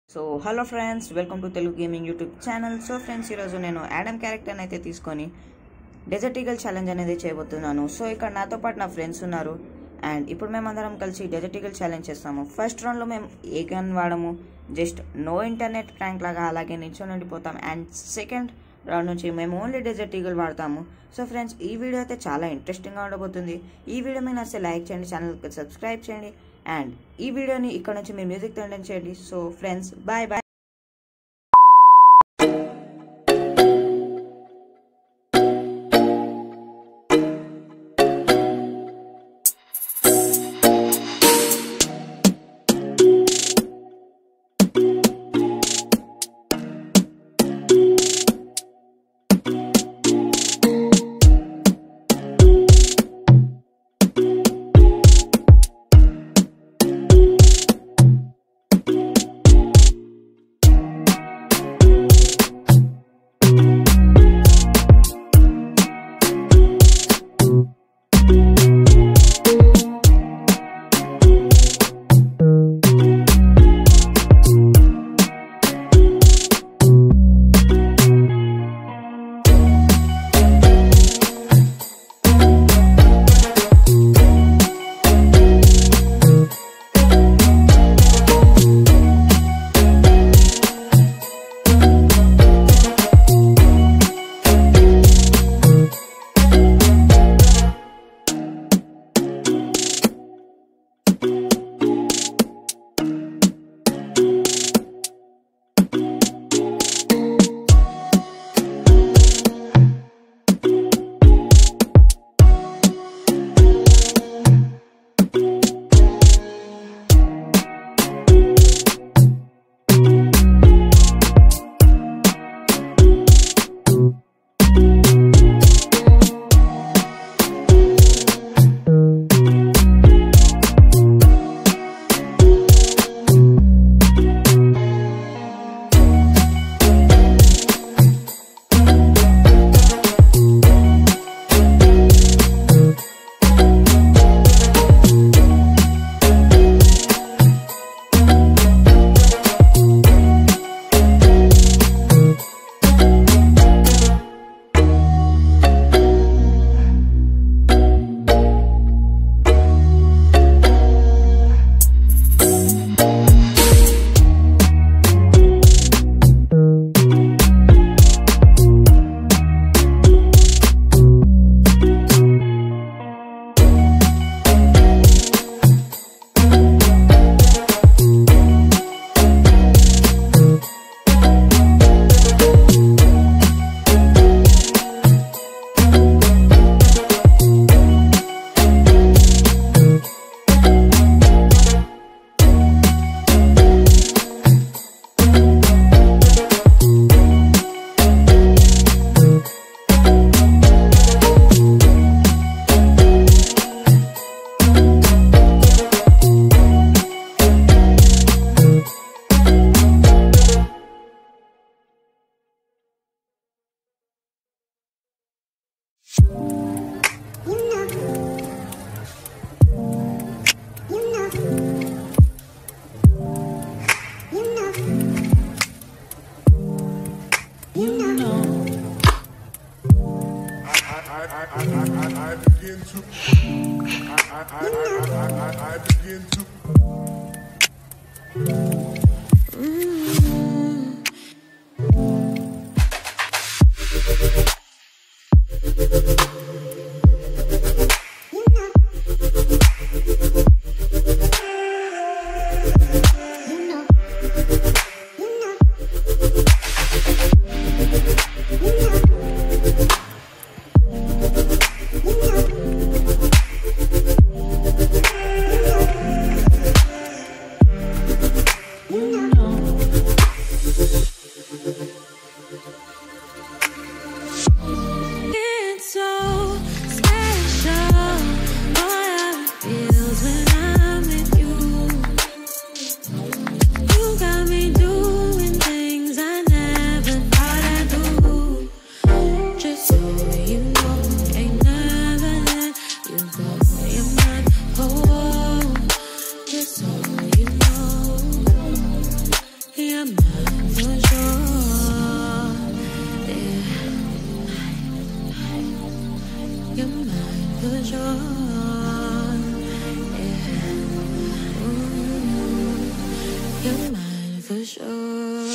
So hello friends, welcome to Telugu gaming YouTube channel. So friends, ఈరోజు నేను Adam క్యారెక్టర్ని అయితే తీసుకొని డెజర్ట్ ఈగల్ ఛాలెంజ్ అనేది చేయబోతున్నాను. సో ఇక్కడ నాతో పాటు నా ఫ్రెండ్స్ ఉన్నారు అండ్ ఇప్పుడు మేమందరం కలిసి డెజర్ట్ ఈగల్ ఛాలెంజ్ చేస్తాము. ఫస్ట్ రౌండ్లో మేము ఏ గన్ వాడము, జస్ట్ నో ఇంటర్నెట్ ప్రాంక్ లాగా అలాగే నిల్చొని ఉండిపోతాం. అండ్ సెకండ్ రౌండ్ నుంచి మేము ఓన్లీ డెజర్ట్ ఈగల్ వాడతాము. సో ఫ్రెండ్స్, ఈ వీడియో అయితే చాలా ఇంట్రెస్టింగ్గా ఉండబోతుంది. ఈ వీడియో మీద నచ్చితే లైక్ చేయండి, ఛానల్కి సబ్స్క్రైబ్ చేయండి అండ్ ఈ వీడియోని ఇక్కడ నుంచి మీరు మ్యూజిక్ తో చేయండి. So friends, bye bye. I begin to You're mine for sure. Yeah. You're mine for sure. Yeah. Ooh. You're mine for sure.